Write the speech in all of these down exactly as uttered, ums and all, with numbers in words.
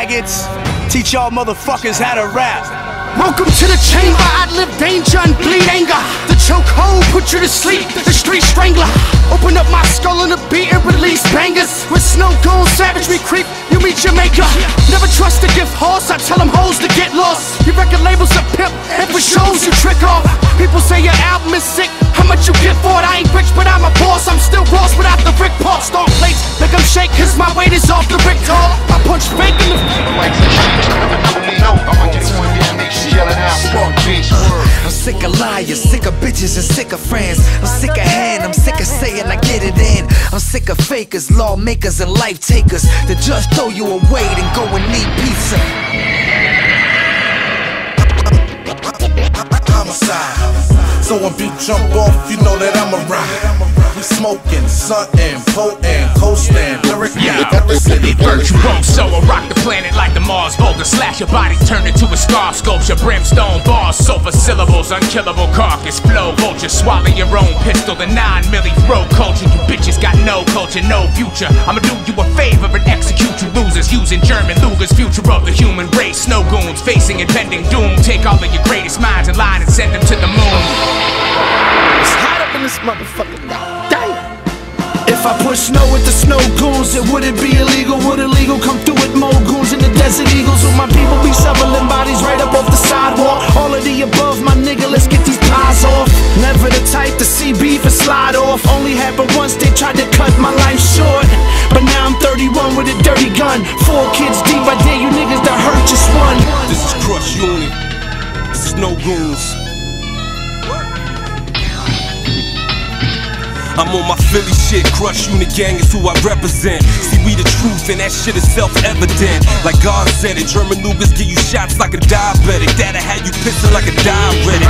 faggots. Teach y'all motherfuckers how to rap. Welcome to the chamber, I live danger and bleed anger. The chokehold put you to sleep, the street strangler. Open up my skull and the beat and release bangers. With snow goons, savage we creep, you meet your maker. Never trust a gift horse, I tell them hoes to get lost. Your record label's a pimp, and for shows you trick off. People say your album is sick, how much you get for it? I ain't rich but I'm a boss, I'm still Ross without the Rick Paul. Stomp plates, make them shake cause my weight is off the Rick tall. I punch fake in the I'm sick of liars, sick of bitches and sick of friends. I'm sick of hand, I'm sick of saying I get it in. I'm sick of fakers, lawmakers and life takers that just throw you away and go and eat pizza. Homicide. So when beat jump off, you know that I'm around. We smoking, something, potent, coasting, lyric, yeah. Got the city Birch broke, so I rock the planet like the Mars Volta. Slash your body, turn into a scar sculpture. Brimstone bars, sulfur syllables, unkillable carcass. Flow vulture, swallow your own pistol. The nine milli throw culture. You bitches got no culture, no future. I'ma do you a favor and execute you losers. Using German Lugers, future of the human race. Snow goons facing impending doom. Take all of your greatest minds in line and send them to the moon. It's hot up in this motherfucker now. If I push snow with the snow goons, it wouldn't be illegal. Would illegal come through with more goons in the Desert Eagles? With my people be shoveling bodies right up off the sidewalk. All of the above, my nigga, let's get these pies off. Never the type to see beef and slide off. Only happened once, they tried to cut my life short. But now I'm thirty-one with a dirty gun. Four kids deep, I dare you niggas to hurt just one. This is Crush Unit. This is No Goons. I'm on my Philly shit, Crush Unit gang is who I represent. See, we the truth and that shit is self-evident. Like God said it, German Lugers give you shots like a diabetic. That'll have you pissing like a diuretic.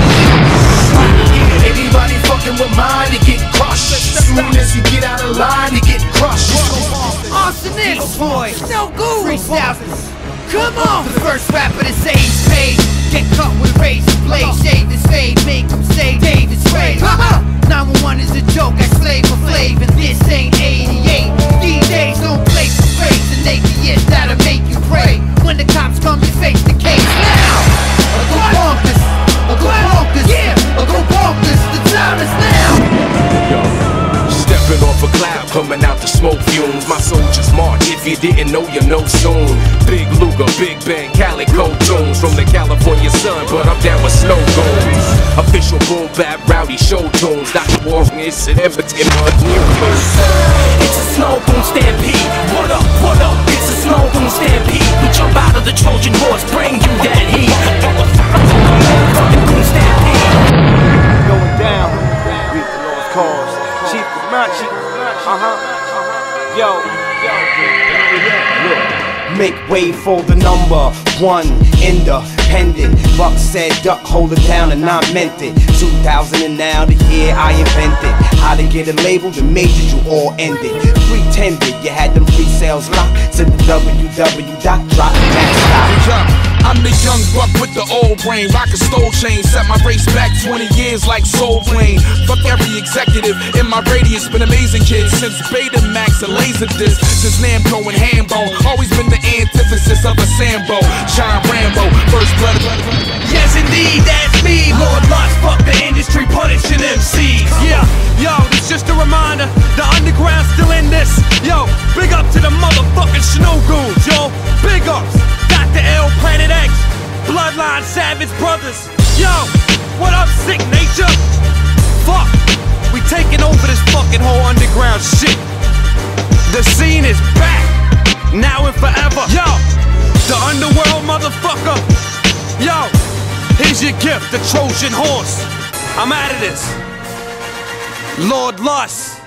Anybody fucking with mine, they get crushed. Soon as you get out of line, they get crushed. Arsonist, boy, no guru, freestyle. Come on, the first rapper to say he's paid. Get cut with razor blade, shave his fade, make him say David's Ray. nine one one is a joke, I slave for Flav, and this ain't eighty-eight. These days don't play for praise, and they can yes, that'll make you pray. When the cops come, you face the case. Now, I'll go bonkers, I'll go bonkers, yeah, I'll go bonkers, the time is now. Yo, stepping off a cloud, coming out the smoke fumes. My soldiers march, if you didn't know, you know soon. Big Luger, Big Bang, Calico tunes from the California sun, but I'm down with snow goons. Official boom bap, rowdy show tunes. Doctor Warren is an evidence in my news. It's a snow goon stampede. What up, what up? It's a snow goon stampede. We jump out of the Trojan horse, bring you that heat. Motherfucking goon stampede. Going down, reap the lost cause. Chief Comanche, uh-huh. Yo, yo, look. Make way for the number one, independent. Buck said duck, hold it down, and I meant it. two thousand and now the year I invented how to get a label that made it, you all ended. Pretended you had them free sales locked to the w w w dot drop max dot com. I'm the young buck with the old brain, rock a stole chain, set my race back twenty years like Soul Plane. Fuck every executive in my radius, been amazing kids since Betamax and Laserdisc, since Namco and Hambone. Always been the antithesis of a Sambo, Sean Rambo, first blood. Yes, indeed, that's me. Lord Lux, fuck the industry, punishing M Cs. Yeah, yo, it's just a reminder, the underground's still in this. Yo, big up to the motherfucking snow goons, yo. Big ups. Doctor L, Planet X, Bloodline, Savage Brothers. Yo, what up, sick nature? Fuck, we taking over this fucking whole underground shit. The scene is back, now and forever. Yo, the underworld motherfucker. Yo, here's your gift, the Trojan horse. I'm out of this. Lord Lust.